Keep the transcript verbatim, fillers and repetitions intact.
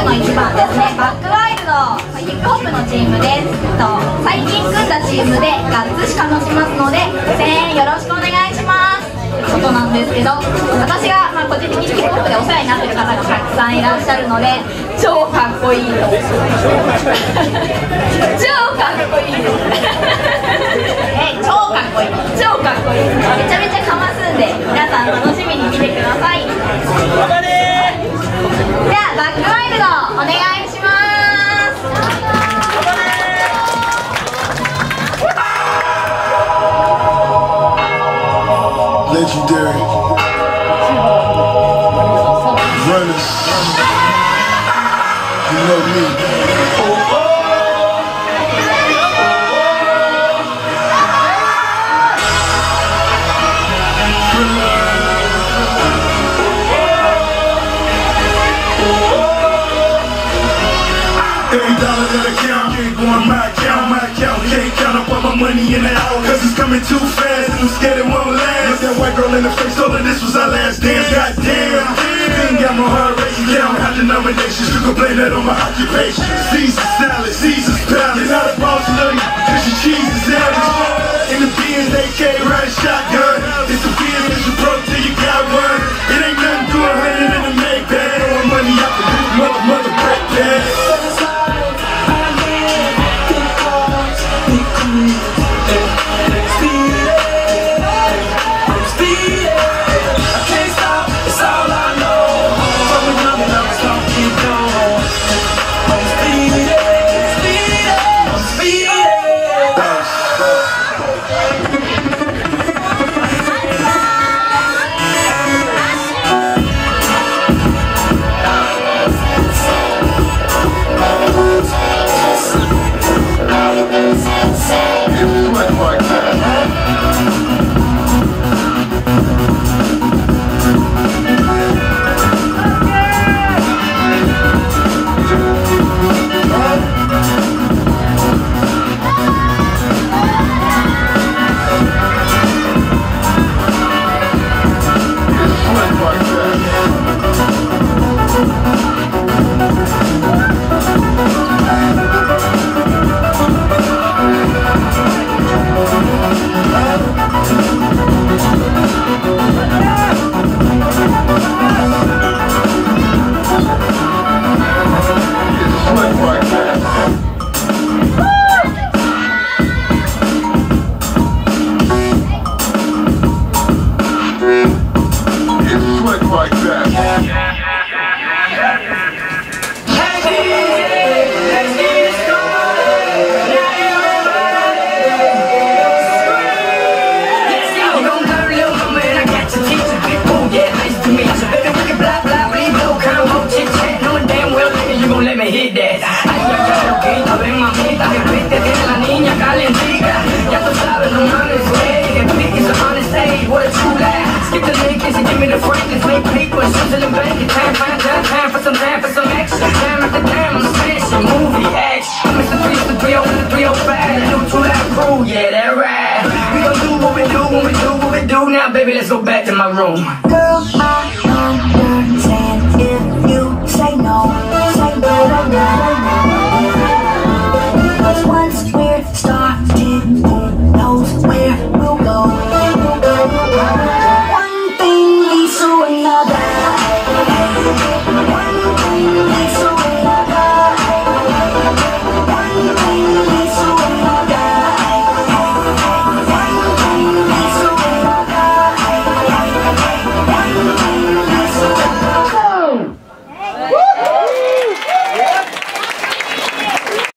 のいちばんですね、バックワイルド、ヒップホップのチームです。と最近組んだチームでガッツしかのしますので、声援よろしくお願いしますということなんですけど、私が、まあ、個人的にヒップホップでお世話になってる方がたくさんいらっしゃるので、超かっこいいと超かっこいいえ超かっこいい超かっこいいめちゃめちゃかますんで、皆さん楽しみに見てください。じゃあバックワイルドお願いします。 Legendary runners, you know me. Every dollar that I count ain't going my account, my account can't count up all my money in the hour, cause it's coming too fast and I'm scared it won't last. Look that white girl in the face, told her this was our last dance. Goddamn, ain't got my heart racing down, had denominations, you can blame that on my occupation. Caesar salad, Caesar's palace, you're not a boss, no, cause your cheese is average. In the beans, they can't ride a shotgun. It's a business, you broke till you got one. It ain't nothing to a hundred in the make bag. Throwing money out the booth, mother, mother, break bag. Yeah, that right. We gon' do what we do when we do what we do. Now, baby, let's go back to my room.